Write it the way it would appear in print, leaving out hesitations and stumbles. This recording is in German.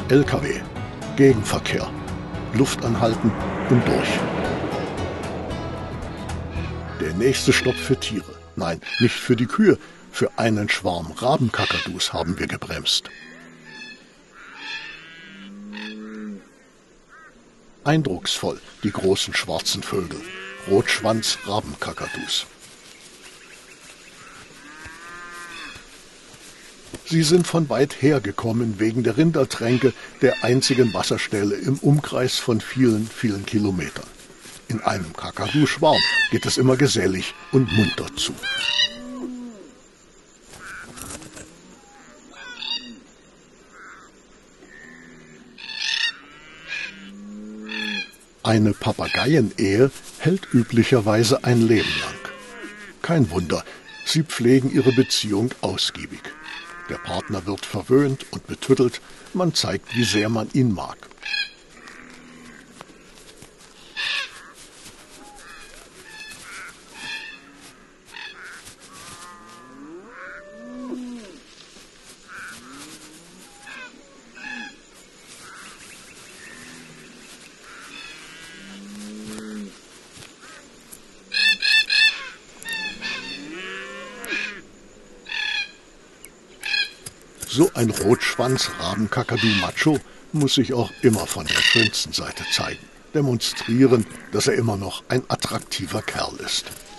LKW, Gegenverkehr, Luft anhalten und durch. Der nächste Stopp für Tiere. Nein, nicht für die Kühe, für einen Schwarm Rabenkakadus haben wir gebremst. Eindrucksvoll, die großen schwarzen Vögel, Rotschwanz-Rabenkakadus. Sie sind von weit her gekommen wegen der Rindertränke, der einzigen Wasserstelle im Umkreis von vielen, vielen Kilometern. In einem Kakadu-Schwarm geht es immer gesellig und munter zu. Eine Papageienehe hält üblicherweise ein Leben lang. Kein Wunder, sie pflegen ihre Beziehung ausgiebig. Der Partner wird verwöhnt und betüttelt, man zeigt, wie sehr man ihn mag. So ein Rotschwanz-Rabenkakadu-Macho muss sich auch immer von der schönsten Seite zeigen, demonstrieren, dass er immer noch ein attraktiver Kerl ist.